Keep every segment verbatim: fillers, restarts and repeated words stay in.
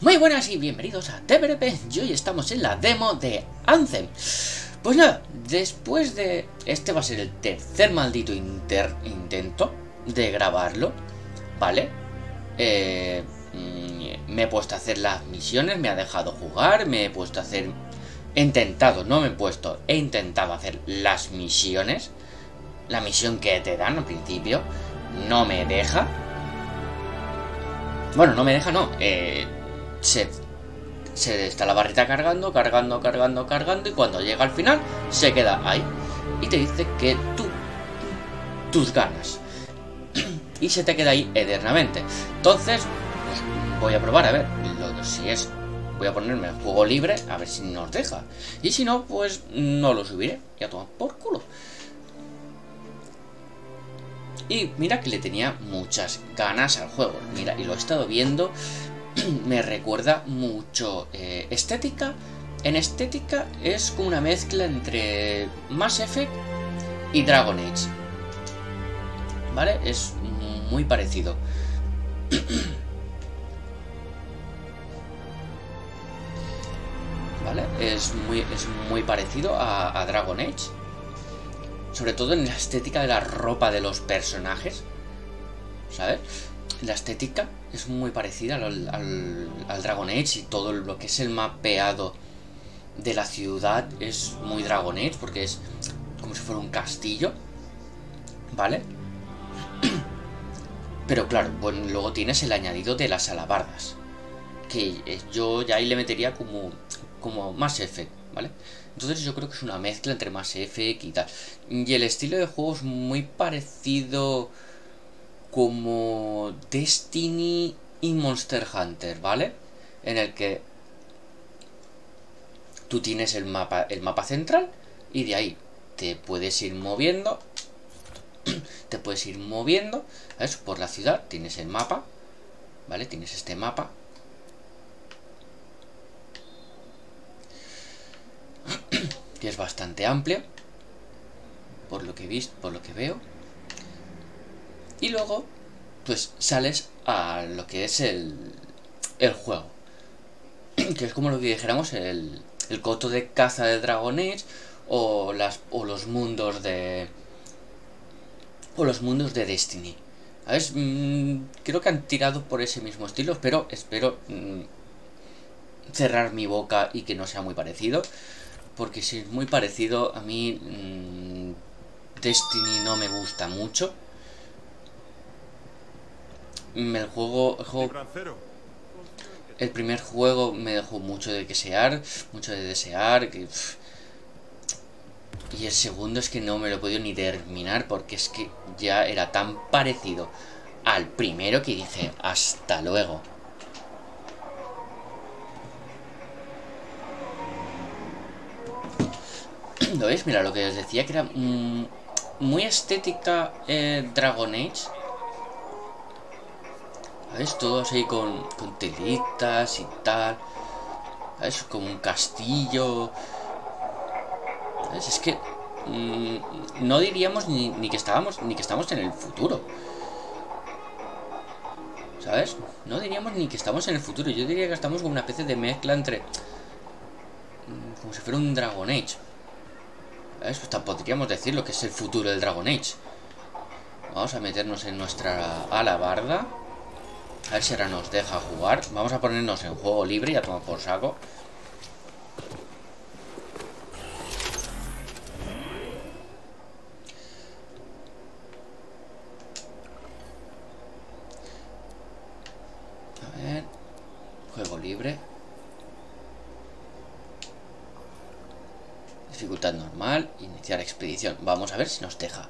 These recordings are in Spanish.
Muy buenas y bienvenidos a T V R P. Y hoy estamos en la demo de Anthem. Pues nada, después de... Este va a ser el tercer maldito inter... intento de grabarlo, ¿vale? Eh... Me he puesto a hacer las misiones, me ha dejado jugar, me he puesto a hacer... He intentado, no me he puesto, he intentado hacer las misiones. La misión que te dan al principio no me deja. Bueno, no me deja, no. Eh, se, se está la barrita cargando, cargando, cargando, cargando. Y cuando llega al final, se queda ahí. Y te dice que tú, tus ganas. Y se te queda ahí eternamente. Entonces, pues, voy a probar, a ver. Lo, si es... Voy a ponerme el juego libre, a ver si nos deja. Y si no, pues no lo subiré. Ya toma por culo. Y mira que le tenía muchas ganas al juego. Mira, y lo he estado viendo. Me recuerda mucho eh, estética. En estética es como una mezcla entre Mass Effect y Dragon Age. ¿Vale? Es muy parecido. ¿Vale? Es muy, es muy parecido a, a Dragon Age. Sobre todo en la estética de la ropa de los personajes, ¿sabes? La estética es muy parecida al, al, al Dragon Age. Y todo lo que es el mapeado de la ciudad es muy Dragon Age, porque es como si fuera un castillo, ¿vale? Pero claro, bueno, luego tienes el añadido de las alabardas, que yo ya ahí le metería como, como Mass Effect, ¿vale? Entonces yo creo que es una mezcla entre Mass Effect y tal. Y el estilo de juego es muy parecido como Destiny y Monster Hunter, ¿vale? En el que tú tienes el mapa, el mapa central y de ahí te puedes ir moviendo. Te puedes ir moviendo, ¿sabes? Por la ciudad tienes el mapa, ¿vale? Tienes este mapa. Que es bastante amplio, por lo que he visto, por lo que veo. Y luego, pues sales a lo que es el, el juego, que es como lo que dijéramos el, el coto de caza de Dragon Age, o las o los mundos de o los mundos de Destiny. ¿Sabes? Mm, creo que han tirado por ese mismo estilo, pero espero mm, cerrar mi boca y que no sea muy parecido. Porque si es muy parecido, a mí mmm, Destiny no me gusta mucho. El juego, el juego, el primer juego me dejó mucho de desear, mucho de desear. Que, pff, y el segundo es que no me lo he podido ni terminar, porque es que ya era tan parecido al primero que dice hasta luego. ¿Lo veis? Mira, lo que os decía, que era mmm, muy estética eh, Dragon Age. ¿Sabes? Todo así con, con telitas y tal. ¿Sabes? Como un castillo. ¿Sabes? Es que mmm, no diríamos ni, ni que estábamos ni que estamos en el futuro. ¿Sabes? No diríamos ni que estamos en el futuro. Yo diría que estamos con una especie de mezcla entre... Mmm, como si fuera un Dragon Age. ¿Sabes? Pues podríamos decir lo que es el futuro del Dragon Age. Vamos a meternos en nuestra alabarda. A ver si ahora nos deja jugar. Vamos a ponernos en juego libre y a tomar por saco. A ver. Juego libre. Dificultad normal. Iniciar expedición. Vamos a ver si nos deja.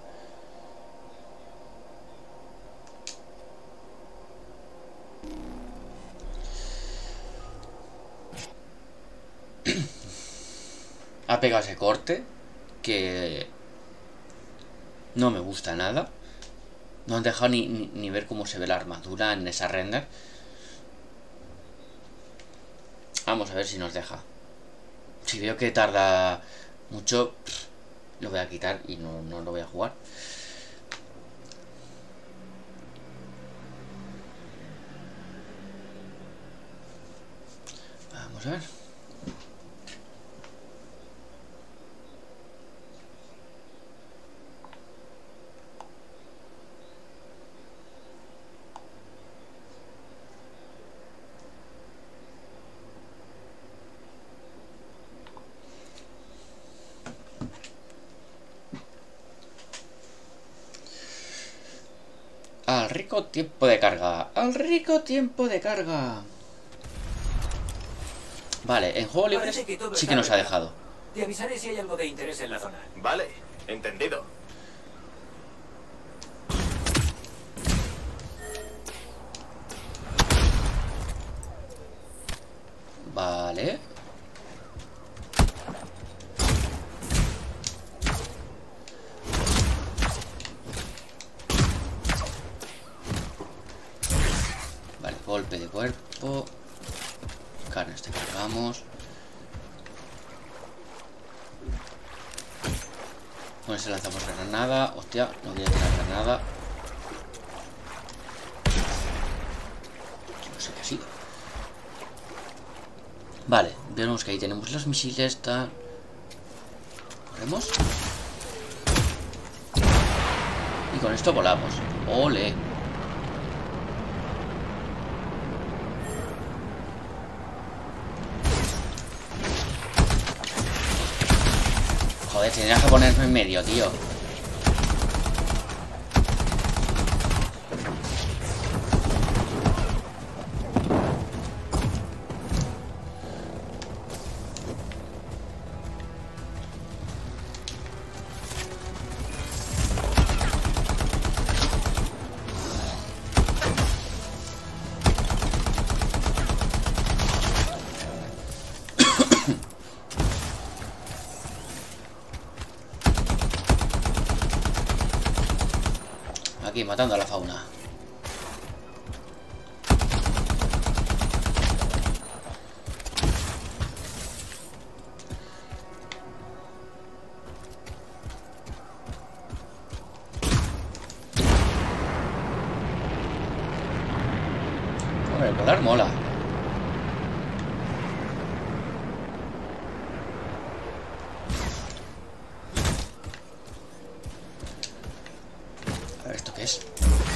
Ha pegado ese corte que no me gusta nada. No han dejado ni, ni, ni ver cómo se ve la armadura en esa render. Vamos a ver si nos deja. Si veo que tarda mucho, lo voy a quitar y no, no lo voy a jugar. Vamos a ver. Al rico tiempo de carga. Al rico tiempo de carga. Vale, en juego libre sí que nos ha dejado. Te avisaré si hay algo de interés en la zona. Vale, entendido. Vale. Vale, golpe de cuerpo. Carnes te cargamos. Con ese lanzamos granada. Hostia, no quiere tirar granada. No sé qué ha sido. Vale, vemos que ahí tenemos los misiles. Tal. Corremos. Y con esto volamos. ¡Ole! Joder, tendrías que ponerme en medio, tío. Aquí, matando a la fauna. Hombre, volar mola. A ver, ¿esto qué es?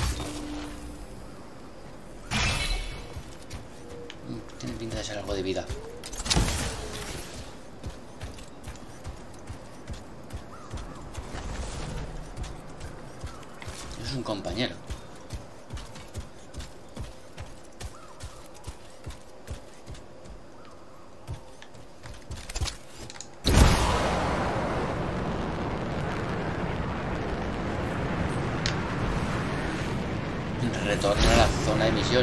Mm, tiene pinta de ser algo de vida. Es un compañero. Retorna a la zona de misión.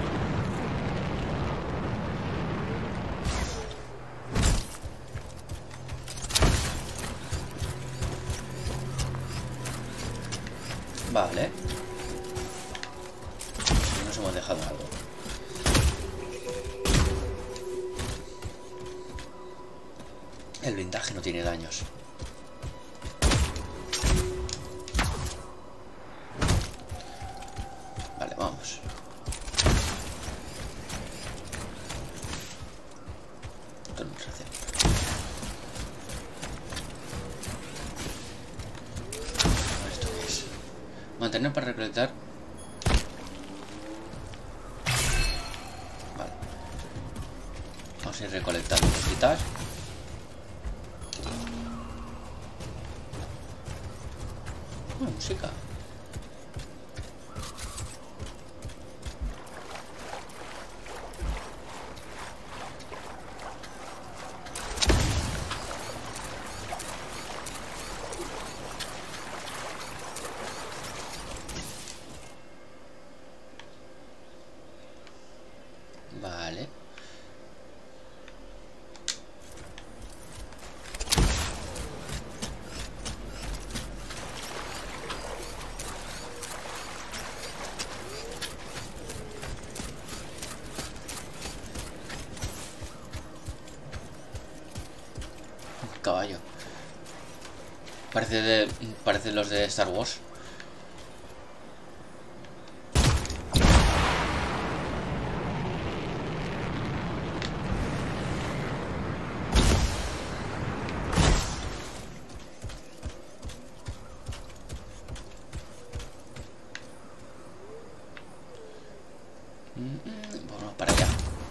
Vale. Nos hemos dejado algo. El blindaje no tiene daños. Vale, vamos. Esto no se hace. ¿Esto qué es? Mantener para recolectar. Vale. Vamos a ir recolectando cositas. Oh, música. Vale. Caballo. Parece de. Parece los de Star Wars. Mm, Vamos para allá.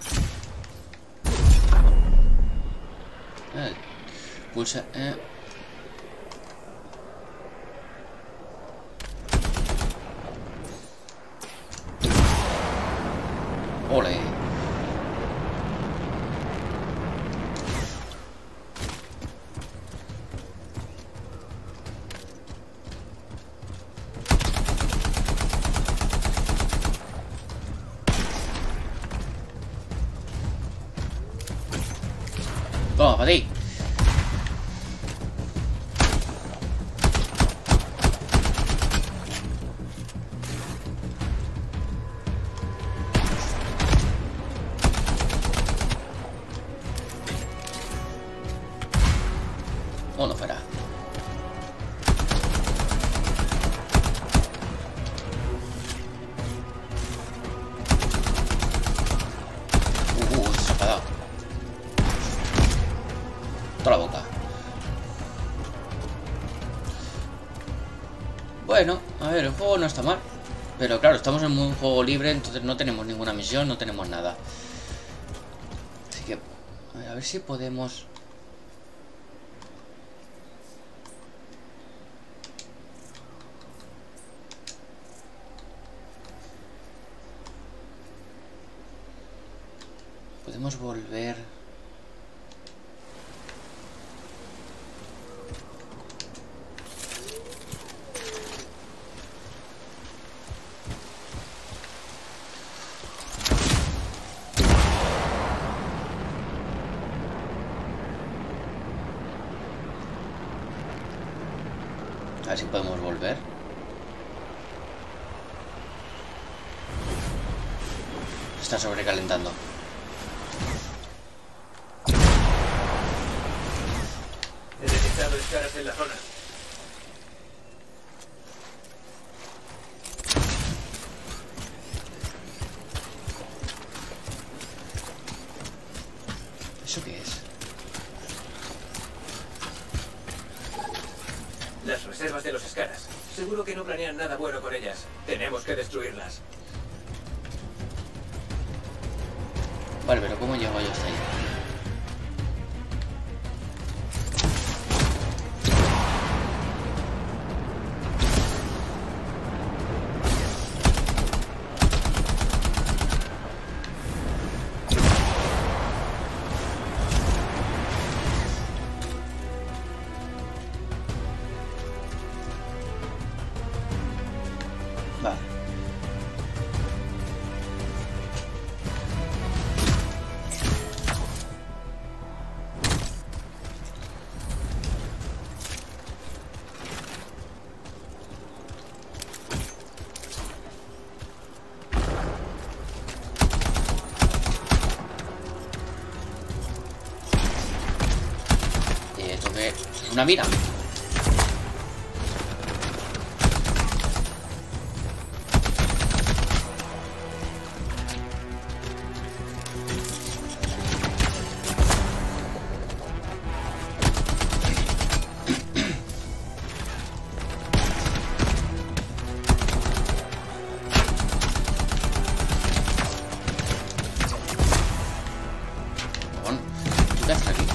Eh, pulsa... Eh. Ole. Toma, para ti. O no fuera. Uh, uh, se ha apagado. Toda la boca. Bueno, a ver, el juego no está mal. Pero claro, estamos en un juego libre, entonces no tenemos ninguna misión, no tenemos nada. Así que, a ver, a ver si podemos... Podemos volver... A ver si podemos volver. Está sobrecalentando. He detectado escaras en la zona. ¿Eso qué es? Las reservas de los escaras. Seguro que no planean nada bueno con ellas. Tenemos que destruirlas. Vale, pero ¿cómo llego yo hasta ahí? Vale. ¿Y esto qué es? ¿Una mina? ¿Qué haces aquí?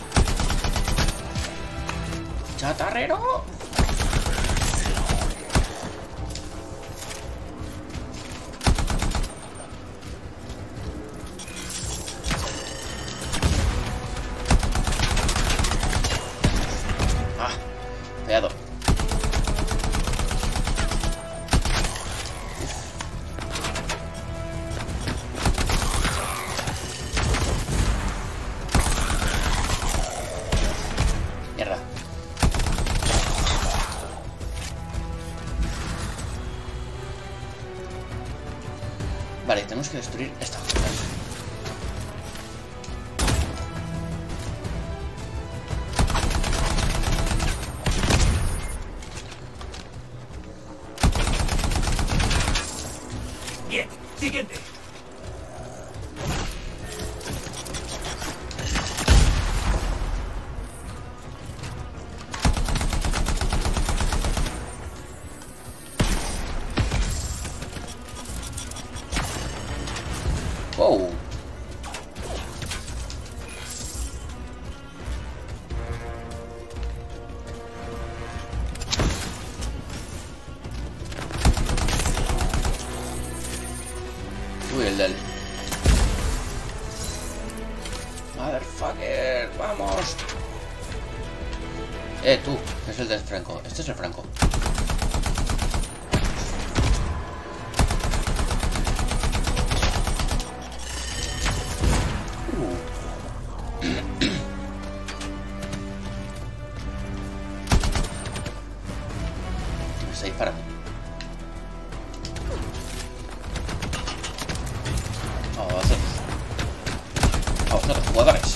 ¡Chatarrero! Ah, fallado. Mierda. Vale, tenemos que destruir esta cosa. Bien, siguiente. Wow. Uy, el del... Motherfucker, vamos. Eh, tú, es el del Franco. Este es el Franco. Me está disparando. Vamos a hacer. Vamos a hacer jugadores.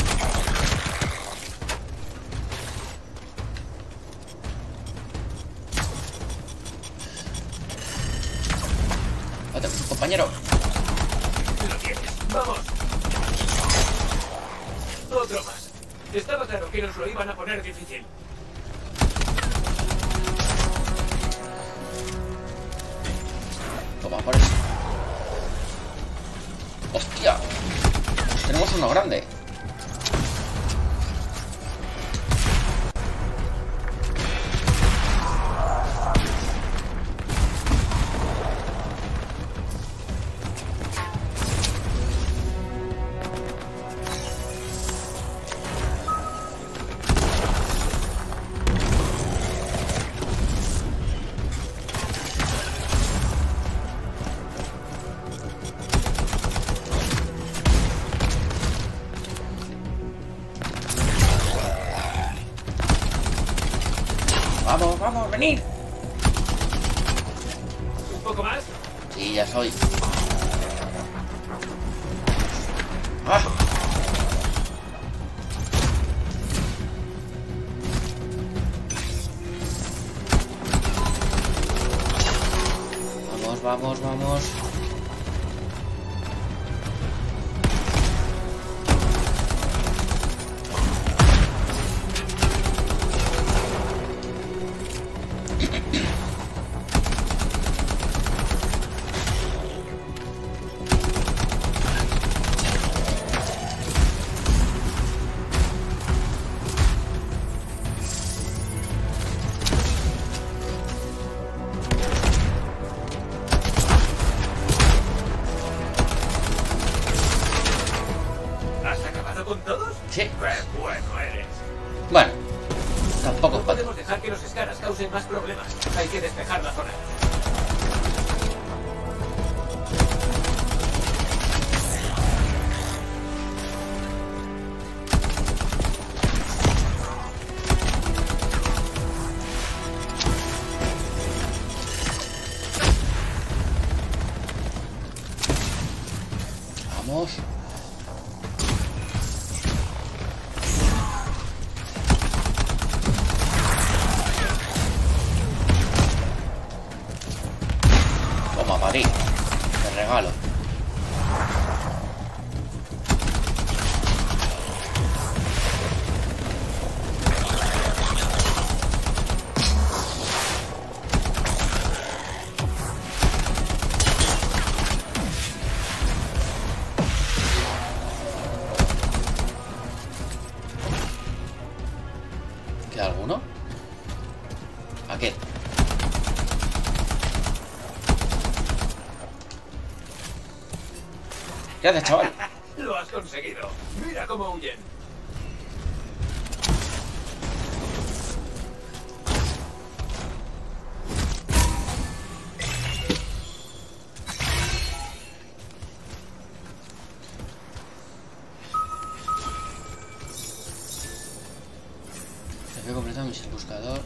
Compañero. Lo tienes. ¡Vamos! Otro más. Estaba claro que nos lo iban a poner difícil. Toma por eso. ¡Hostia! Tenemos uno grande. Vamos, vamos, venid. ¿Un poco más? Sí, ya soy. ¡Ah! Vamos, vamos, vamos. ¿Con todos? Sí. ¡Qué bueno eres! Bueno, tampoco No es para... podemos dejar que los escaras causen más problemas. Hay que despejar la zona. Vamos. Toma, París. Te regalo. ¿Queda alguno? ¿A qué? ¿Qué haces, chaval? Lo has conseguido. Mira cómo huyen. He completado mi buscador.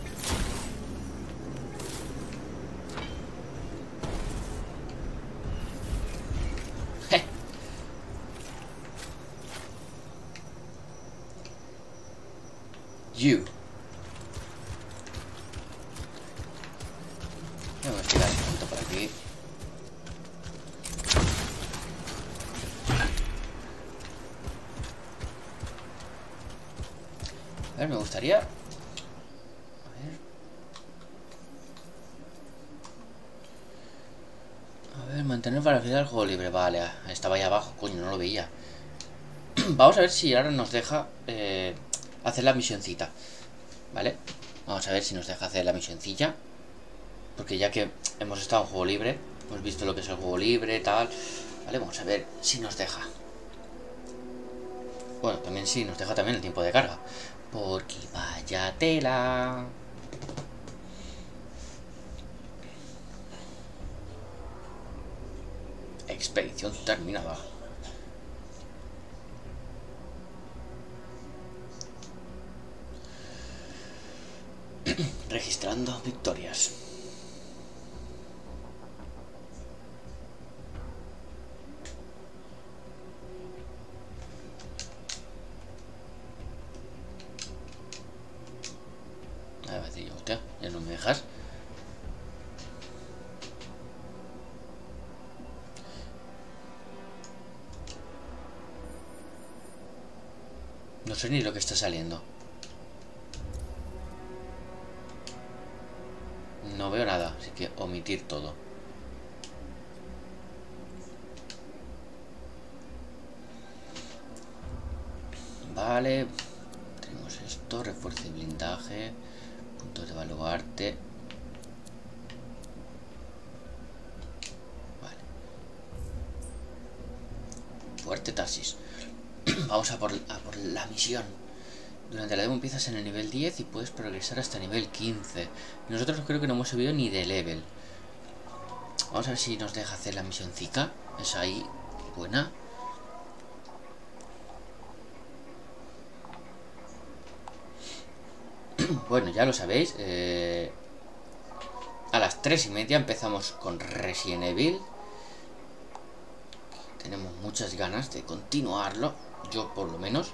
You. Voy a investigar un poquito por aquí. A ver, me gustaría... A ver... A ver, Mantener para finalizar el juego libre. Vale, estaba ahí abajo, coño, no lo veía. Vamos a ver si ahora nos deja eh, hacer la misioncita. ¿Vale? Vamos a ver si nos deja hacer la misioncilla. Porque ya que hemos estado en juego libre, hemos visto lo que es el juego libre, tal. Vale, vamos a ver si nos deja. Bueno, también sí, nos deja también el tiempo de carga. Porque vaya tela. Expedición terminada. Registrando victorias. A ver, tío, hostia, ya no me dejas. No sé ni lo que está saliendo. No veo nada, así que omitir todo. Vale. Tenemos esto, refuerzo y blindaje. Puntos de baluarte. Vale. Fuerte taxis. Vamos a por, a por la misión. Durante la demo empiezas en el nivel diez y puedes progresar hasta el nivel quince. Nosotros creo que no hemos subido ni de level. Vamos a ver si nos deja hacer la misioncica. Es ahí, buena. Bueno, ya lo sabéis. Eh, a las tres y media empezamos con Resident Evil. Tenemos muchas ganas de continuarlo. Yo por lo menos.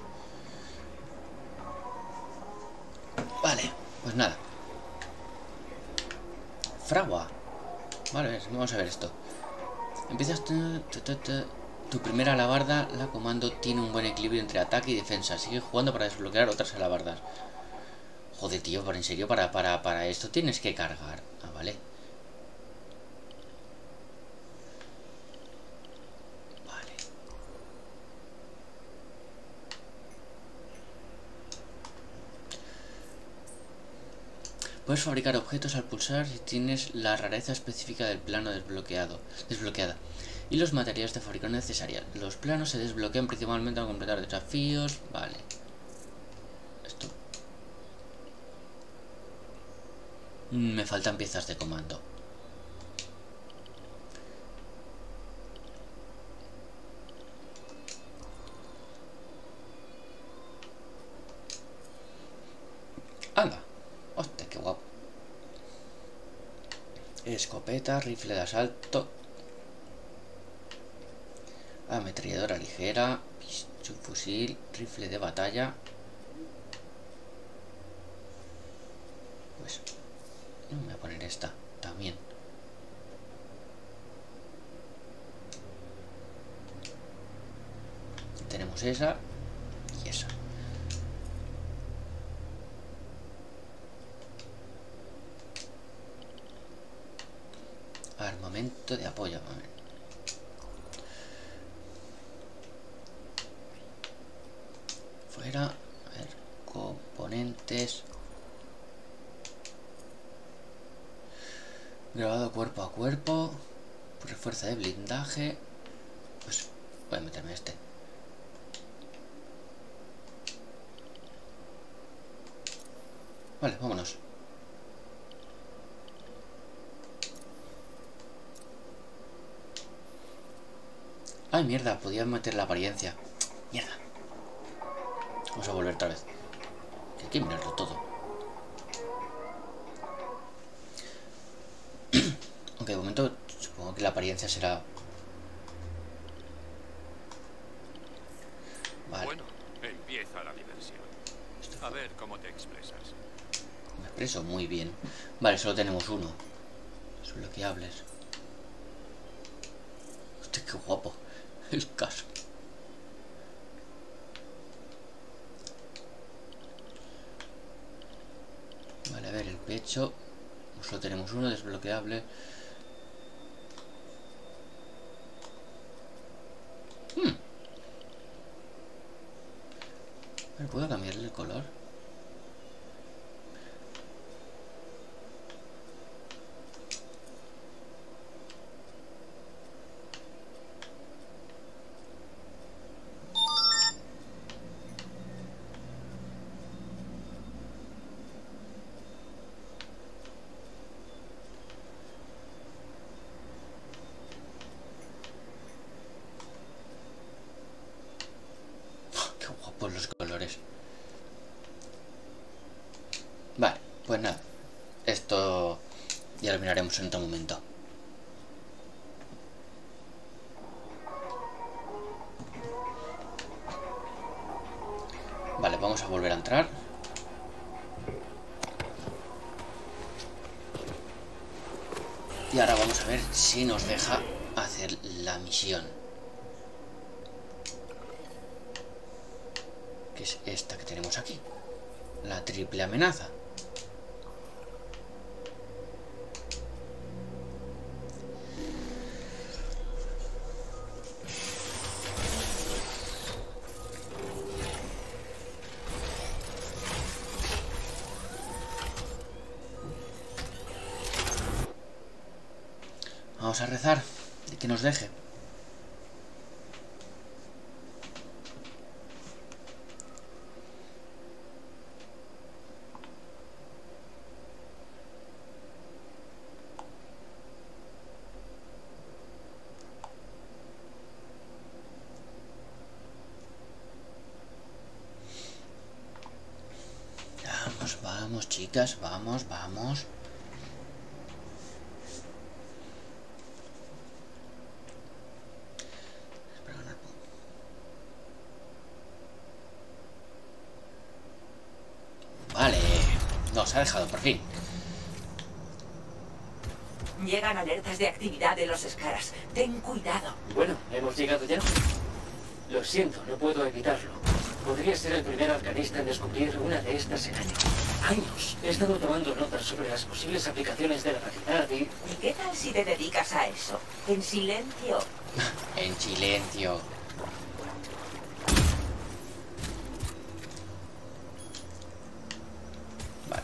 Vale, pues nada. Fragua. Vale, vamos a ver esto. Empiezas tu, tu, tu, tu, tu primera alabarda. La comando tiene un buen equilibrio entre ataque y defensa. Sigue jugando para desbloquear otras alabardas. Joder, tío, pero en serio, para, para, para esto tienes que cargar. Ah, vale. Vale. Puedes fabricar objetos al pulsar si tienes la rareza específica del plano desbloqueado, desbloqueada y los materiales de fabricación necesarios. Los planos se desbloquean principalmente al completar desafíos. Vale. Esto. Me faltan piezas de comando. Anda. Hostia, qué guapo. Escopeta, rifle de asalto, ametralladora ligera, fusil, rifle de batalla. Pues no me voy a poner esta también. Tenemos esa y esa. Armamento de apoyo. A ver. Fuera. A ver. Componentes. Grabado cuerpo a cuerpo. Refuerza de blindaje. Pues voy a meterme este. Vale, vámonos. Ay, mierda, podía meter la apariencia. Mierda. Vamos a volver otra vez. Que hay que mirarlo todo. Aunque de momento supongo que la apariencia será... Vale. Bueno, empieza la diversión. A ver cómo te expresas. Me expreso muy bien. Vale, solo tenemos uno. Desbloqueables. Hostia, qué guapo. El caso. Vale, a ver, el pecho. Solo tenemos uno desbloqueable. Hmm. ¿Puedo cambiarle el color? Por los colores. Vale, pues nada. Esto ya lo miraremos en otro momento. Vale, vamos a volver a entrar. Y ahora vamos a ver si nos deja hacer la misión. Que es esta que tenemos aquí. La triple amenaza. Vamos a rezar de que nos deje. Vamos, vamos, chicas, vamos, vamos. Vale, nos ha dejado por fin. Llegan alertas de actividad de los Scaras. Ten cuidado. Bueno, hemos llegado ya. Lo siento, no puedo evitarlo. Podría ser el primer arcanista en descubrir una de estas en años. Años. He estado tomando notas sobre las posibles aplicaciones de la realidad y... ¿Y qué tal si te dedicas a eso? En silencio. En silencio. Vale.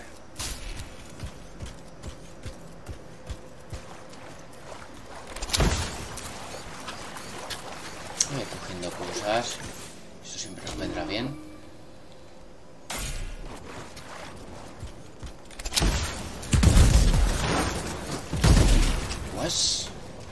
Voy cogiendo cosas. Esto siempre nos vendrá bien. Pues...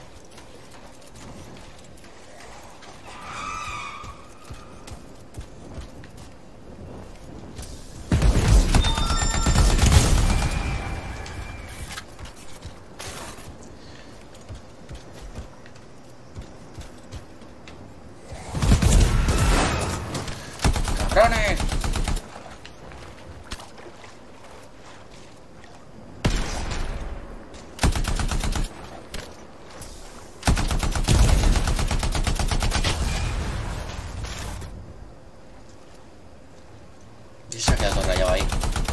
¡cabrones! Y se ha quedado rayado ahí.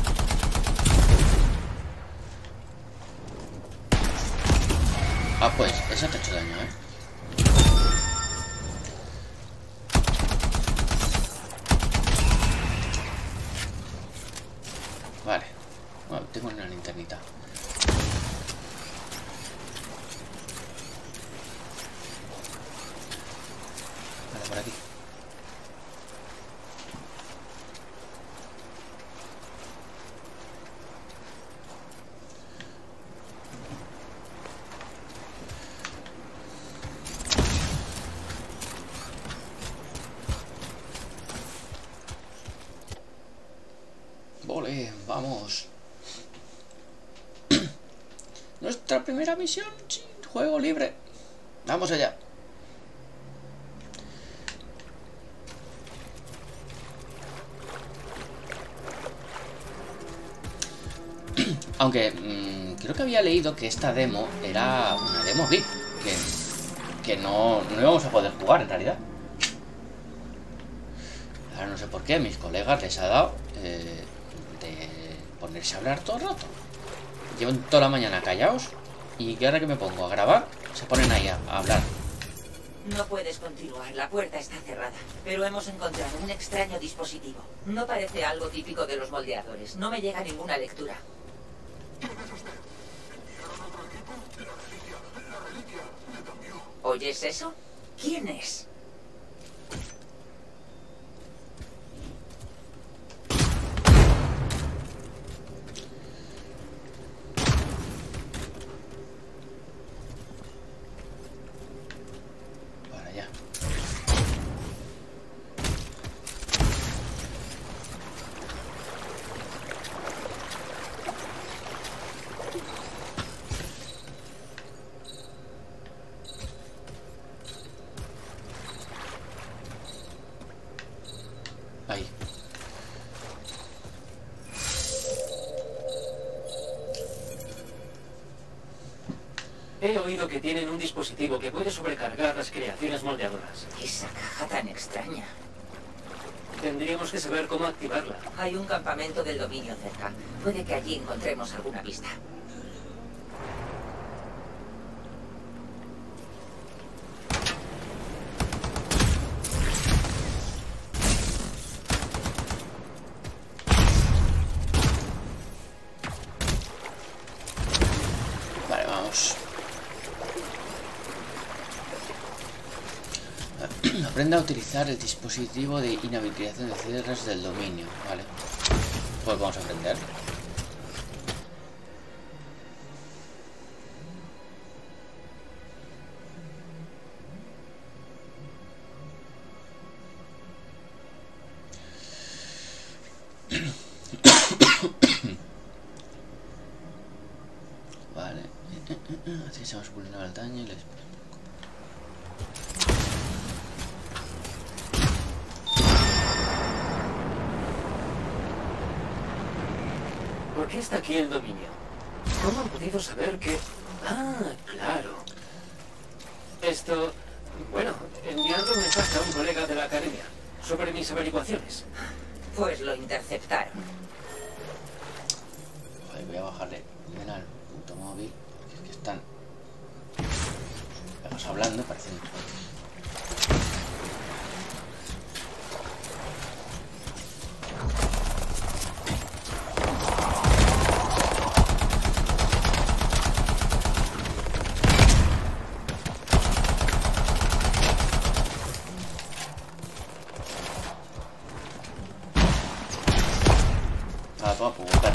Ah, pues, esa te ha hecho daño, ¿eh? Vale. Bueno, tengo una linternita. Vale, por aquí. Vale, vamos. Nuestra primera misión, sí, juego libre. Vamos allá. Aunque mmm, creo que había leído que esta demo era una demo V I P, que, que no, no íbamos a poder jugar en realidad. Ahora no sé por qué, a mis colegas les ha dado eh, de ponerse a hablar todo el rato. Llevan toda la mañana callados y que ahora que me pongo a grabar se ponen ahí a, a hablar. No puedes continuar, la puerta está cerrada. Pero hemos encontrado un extraño dispositivo. No parece algo típico de los moldeadores. No me llega ninguna lectura. ¿Oyes eso? ¿Quién es? Ahí. He oído que tienen un dispositivo que puede sobrecargar las creaciones moldeadoras. Esa caja tan extraña. Tendríamos que saber cómo activarla. Hay un campamento del dominio cerca. Puede que allí encontremos alguna pista. Vale, vamos. Aprenda a utilizar el dispositivo de inhabilitación de cierres del dominio. Vale. Pues vamos a aprender. Vale. Así se nos vulnera el daño y les... ¿Por qué está aquí el dominio? ¿Cómo han podido saber que...? Ah, claro. Esto... Bueno, enviando un mensaje a un colega de la academia sobre mis averiguaciones. Pues lo interceptaron. Joder, voy a bajarle bien al puto móvil, porque es que están... Vamos hablando, parece... Ah, toma, pues botar.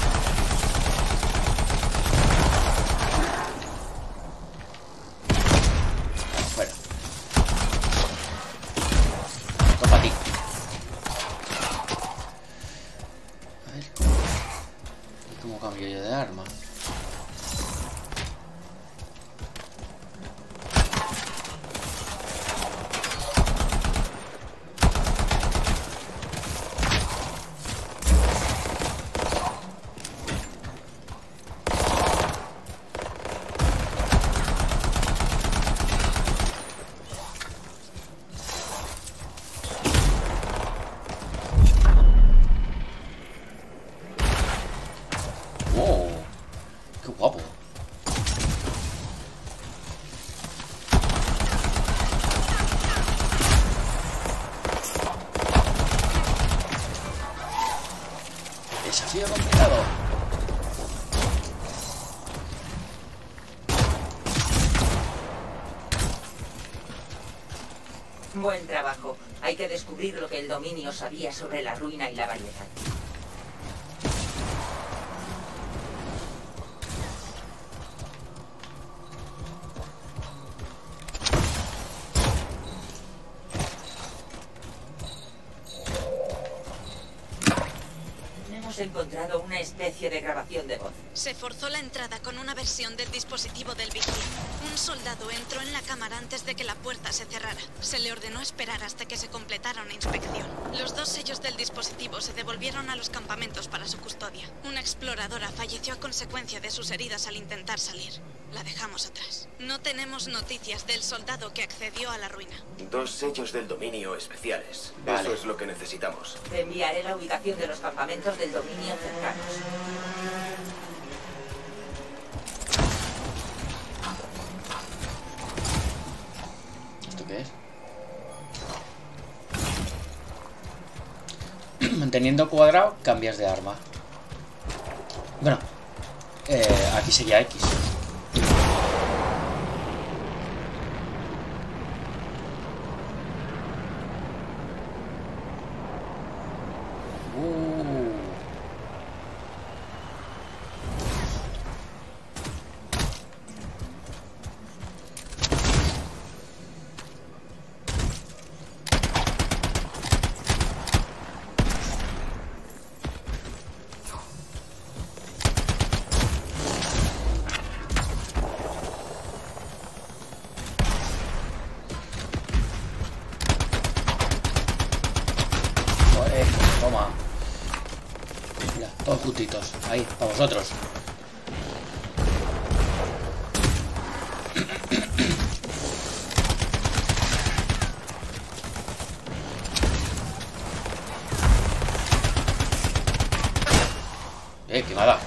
Fuera. Topa a ti. A ver. ¿Y cómo cambio yo de arma? ¡Wow! ¡Qué guapo! Desafío completado. Buen trabajo. Hay que descubrir lo que el dominio sabía sobre la ruina y la variedad. Hemos encontrado una especie de grabación de voz. Se forzó la entrada con una versión del dispositivo del vigía. Un soldado entró en la cámara antes de que la puerta se cerrara. Se le ordenó esperar hasta que se completara una inspección. Los dos sellos del dispositivo se devolvieron a los campamentos para su custodia. Una exploradora falleció a consecuencia de sus heridas al intentar salir. La dejamos atrás. No tenemos noticias del soldado que accedió a la ruina. Dos sellos del dominio especiales. Vale. Eso es lo que necesitamos. Te enviaré la ubicación de los campamentos del dominio cercanos. Manteniendo cuadrado, cambias de arma. Bueno, eh, aquí sería X. Toma. Mira, todos juntitos. Ahí, para vosotros. Eh, quemada.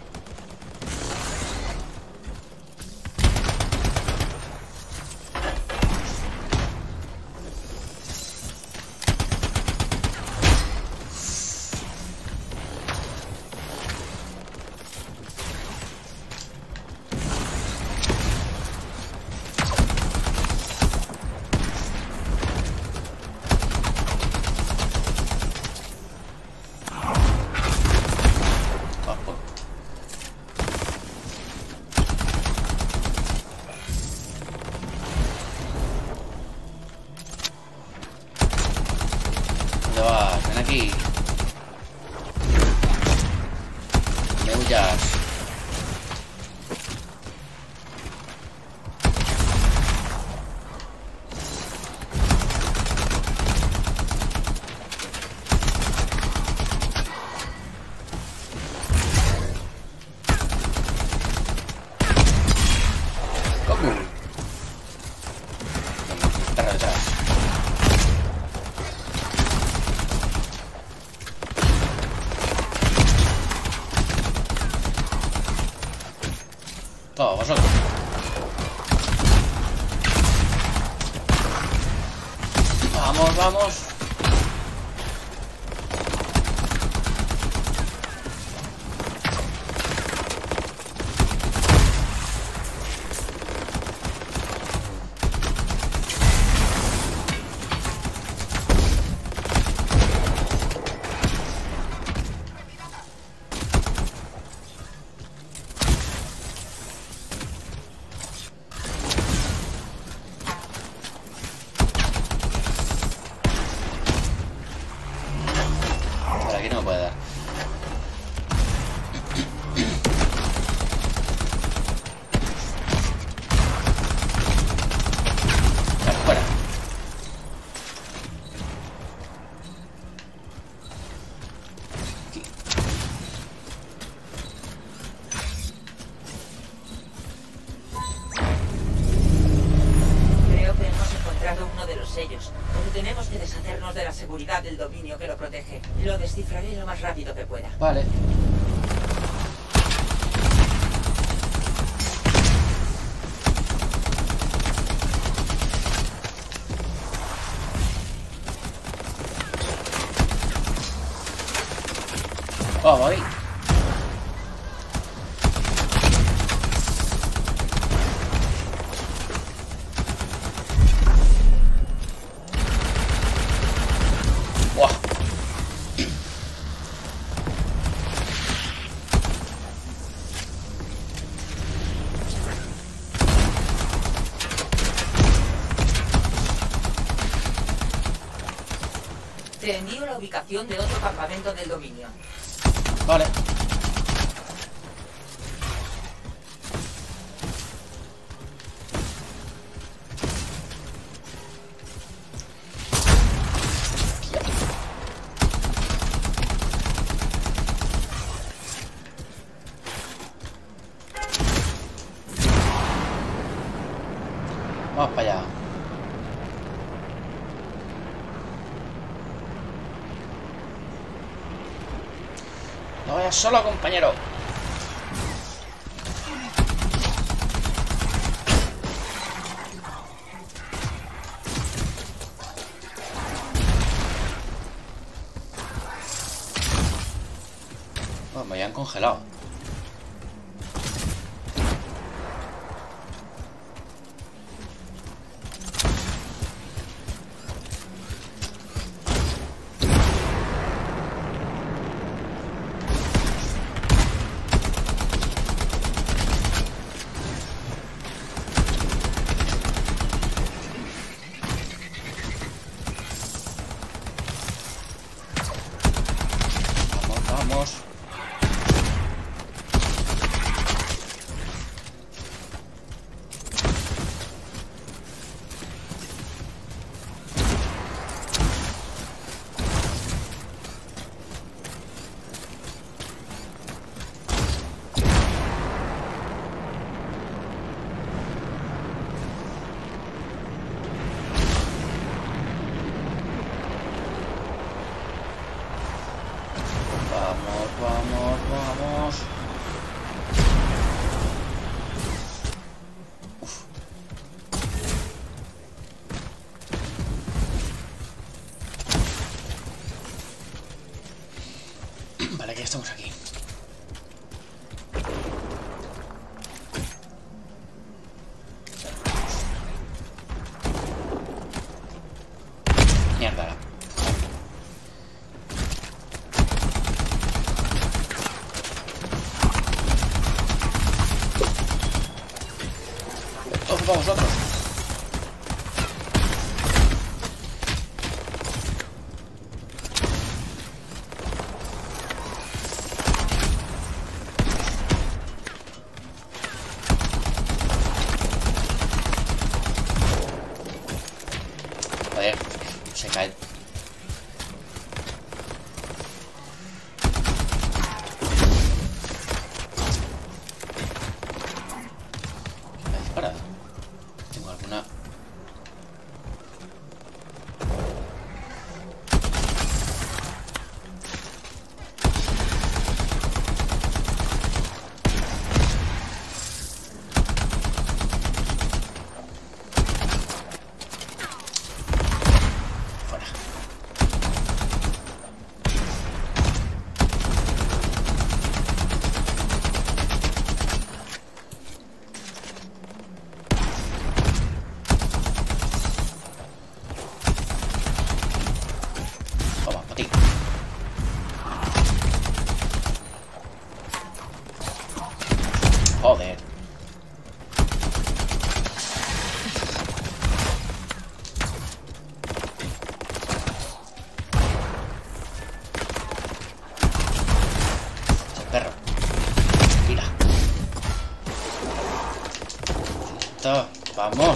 Ven aquí. Me huyas. ¿Cómo? Está detrás. Todos vosotros. Vamos, vamos. Aquí no me puede dar. Fuera. Aquí. Creo que hemos encontrado uno de los sellos, pero tenemos que deshacernos de la seguridad del dominio que lo protege. Lo descifraré lo más rápido que pueda. Vale. Vamos ahí. Buah. Te envío la ubicación de otro campamento del dominio. Vale. Vamos para allá. No vayas solo, compañero. me habían congelado. Vamos. Vamos, vamos, vamos. Uf. Vale, que ya estamos aquí. Mierda. Vamos, otros. Joder, se cae. Me ha disparado. Tengo alguna... Fuera. Toma, para ti. Joder. Ese perro. Mira. Listo. Vamos.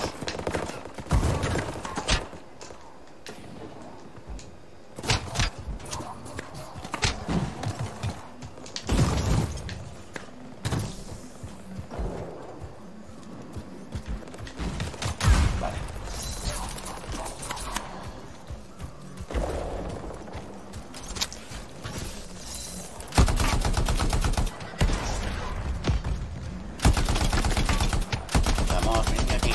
Vale. Vamos, ven aquí.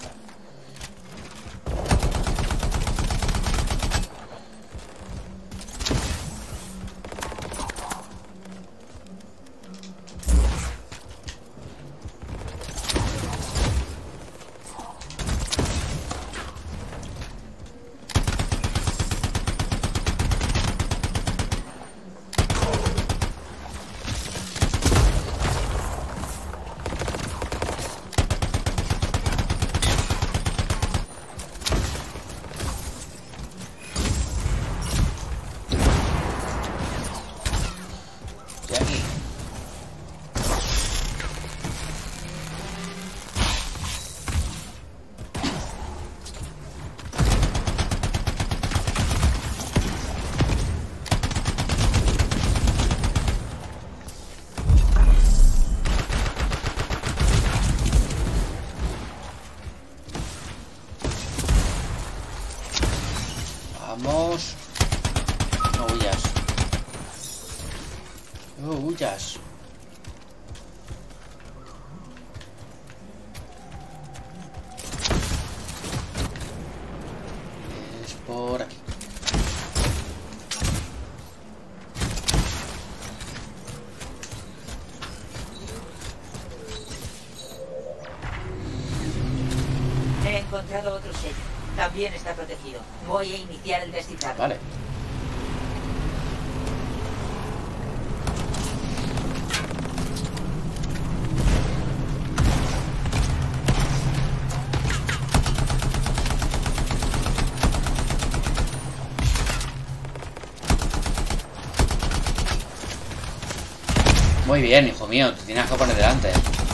Estoy aquí. Vamos. No huyas. No huyas. Es por aquí. también está protegido. Voy a iniciar el descifrado. Vale. Muy bien, hijo mío, te tienes que poner delante.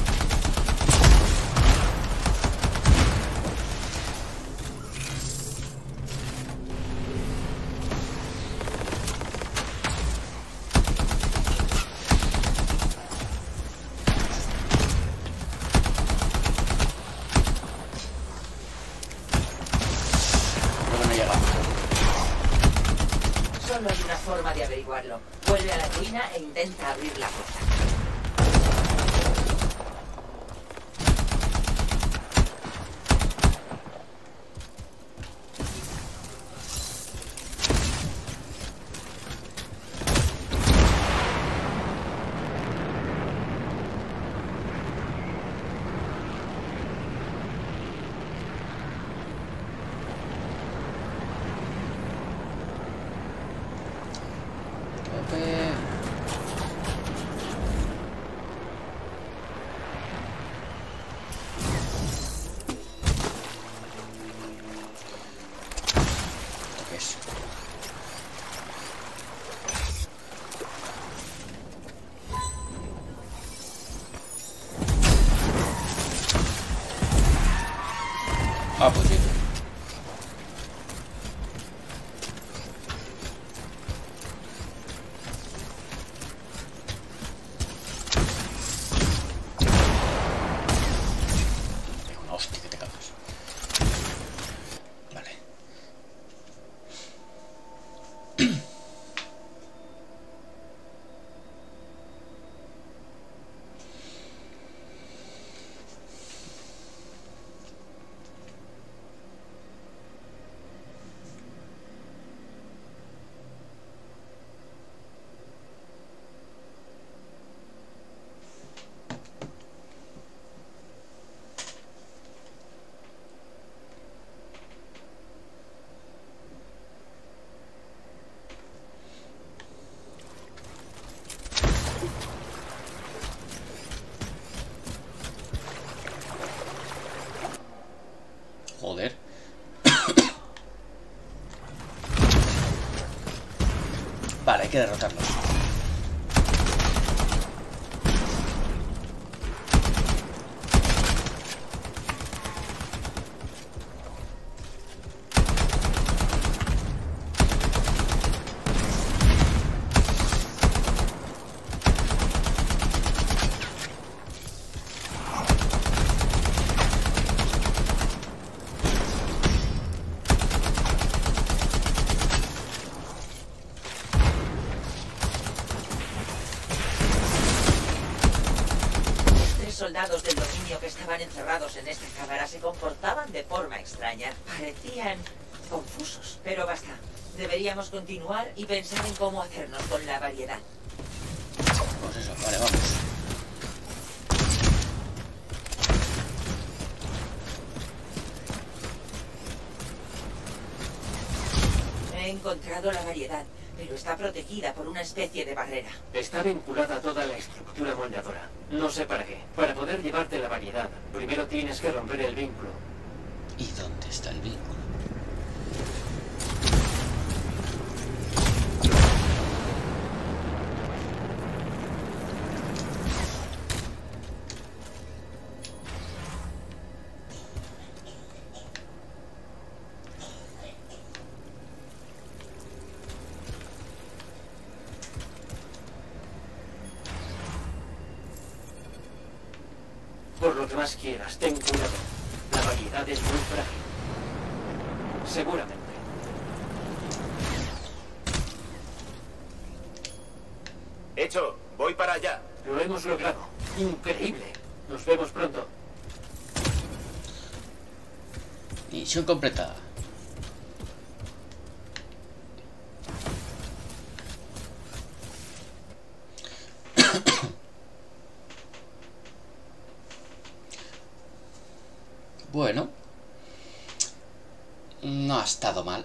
Creo que no llega. Solo hay una forma de averiguarlo. Vuelve a la ruina e intenta abrir la puerta. Tope. ¿Qué es? Ah, pues sí. Una hostia que te cagas. Vale. Joder. Vale, hay que derrotarlos. Soldados del dominio que estaban encerrados en esta cámara se comportaban de forma extraña. Parecían confusos. Pero basta. Deberíamos continuar y pensar en cómo hacernos con la variedad. Pues eso, vale, vamos. He encontrado la variedad, pero está protegida por una especie de barrera. Está vinculada a toda la estructura moldeadora. No sé para qué. Para poder llevarte la variedad, primero tienes que romper el vínculo. ¿Y dónde está el vínculo? Por lo que más quieras, ten cuidado. La variedad es muy frágil. Seguramente. Hecho, voy para allá. Lo hemos logrado. Increíble. Nos vemos pronto. Misión completada. Bueno. Mm. no ha estado mal.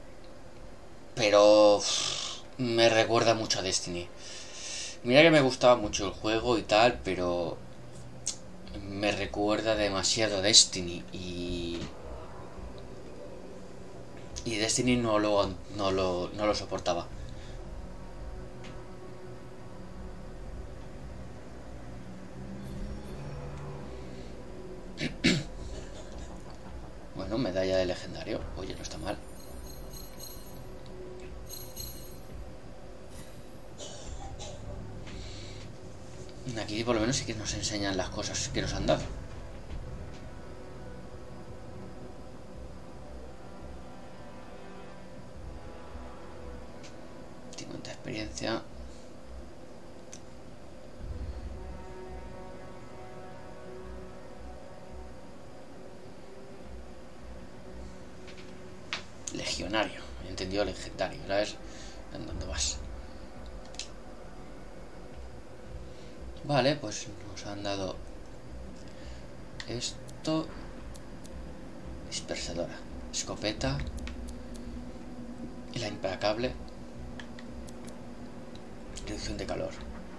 Pero uff, me recuerda mucho a Destiny. Mira que me gustaba mucho el juego y tal, pero me recuerda demasiado a Destiny. Y... Y Destiny no lo, no lo, no lo soportaba. Bueno, medalla de legendario. Oye, no está mal. Aquí por lo menos sí que nos enseñan las cosas que nos han dado. cincuenta experiencia. Legionario, he entendido legendario. A ver en dónde vas. Vale, pues nos han dado esto. Dispersadora, escopeta y la implacable. Reducción de calor.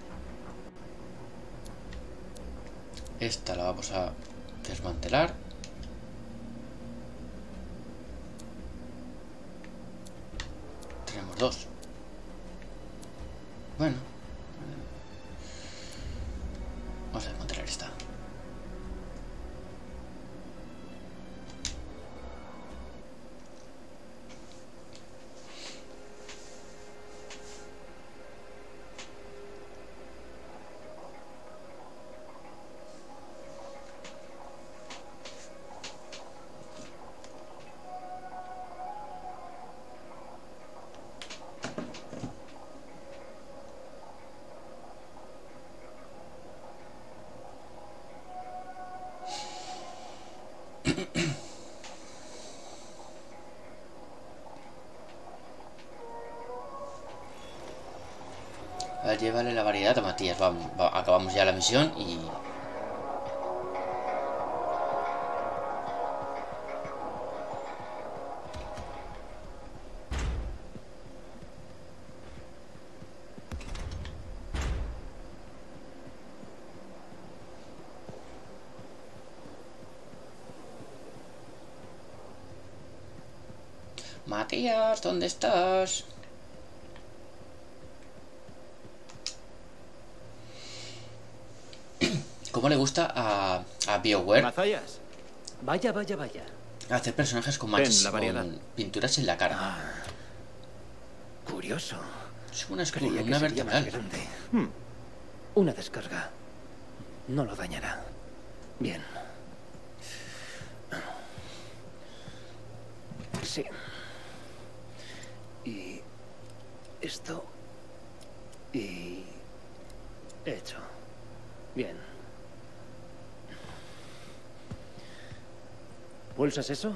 Esta la vamos a desmantelar. Tenemos dos. Bueno, vamos a desmantelar esta. A ver, llévale la variedad a Matías. Vamos, va, acabamos ya la misión y... Matías, ¿dónde estás? ¿Cómo le gusta a, a BioWare Mazayas. Vaya, vaya, vaya. hacer personajes con Ven, manchas, la variedad. con pinturas en la cara? Ah, curioso. Es una Creía que columna sería más vertebral. grande. Hmm. Una descarga. No lo dañará. Bien. Sí. Y esto. Y hecho. Bien. ¿Pulsas eso?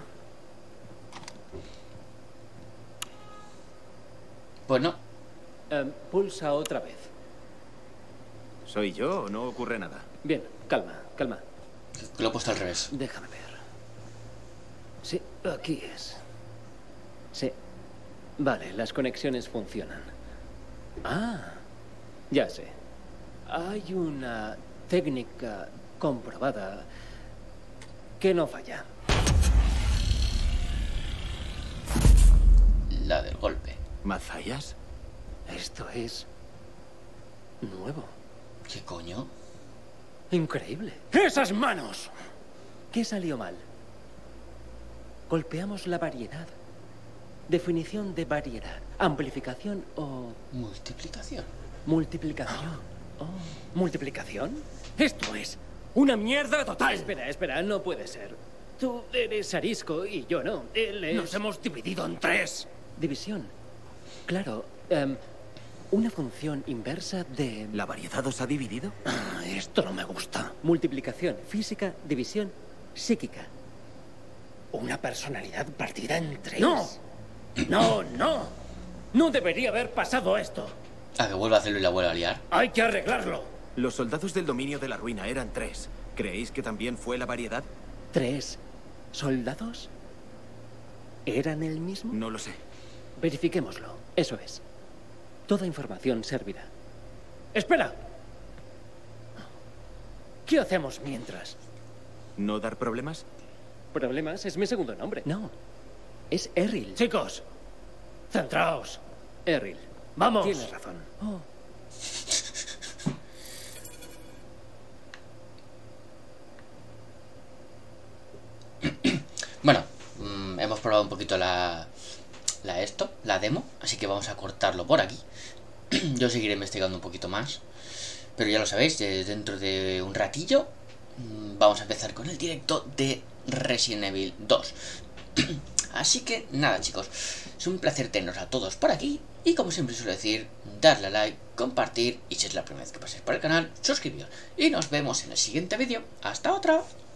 Pues no. Em, pulsa otra vez. ¿Soy yo o no ocurre nada? Bien, calma, calma. Lo he puesto al revés. Déjame ver. Sí, aquí es. Sí. Vale, las conexiones funcionan. Ah, ya sé. Hay una técnica comprobada que no falla. La del golpe. ¿Mazayas? Esto es nuevo. ¿Qué coño? Increíble. ¡Esas manos! ¿Qué salió mal? Golpeamos la variedad. Definición de variedad. Amplificación o Multiplicación. multiplicación. Oh, ¿multiplicación? Esto es una mierda total. Espera, espera, no puede ser. Tú eres arisco y yo no. Él es... Nos hemos dividido en tres. División. Claro. em, una función inversa de... ¿La variedad os ha dividido? Ah, esto no me gusta. Multiplicación física, división psíquica. Una personalidad partida en tres. ¡No! ¡No, no! No debería haber pasado esto. A que vuelva a hacerlo y la vuelva a liar. Hay que arreglarlo. Los soldados del dominio de la ruina eran tres. ¿Creéis que también fue la variedad? ¿Tres soldados? ¿Eran el mismo? No lo sé. Verifiquémoslo. Eso es. Toda información servirá. ¡Espera! ¿Qué hacemos mientras? ¿No dar problemas? Problemas es mi segundo nombre. No. Es Errol. Chicos, centraos. Errol. Vamos. Tienes razón. Oh. Bueno, mmm, hemos probado un poquito la, la esto, la demo, así que vamos a cortarlo por aquí. Yo seguiré investigando un poquito más, pero ya lo sabéis, dentro de un ratillo mmm, vamos a empezar con el directo de Resident Evil dos. Así que nada, chicos, es un placer teneros a todos por aquí y como siempre suelo decir, darle a like, compartir y si es la primera vez que paséis por el canal, suscribiros y nos vemos en el siguiente vídeo. ¡Hasta otra!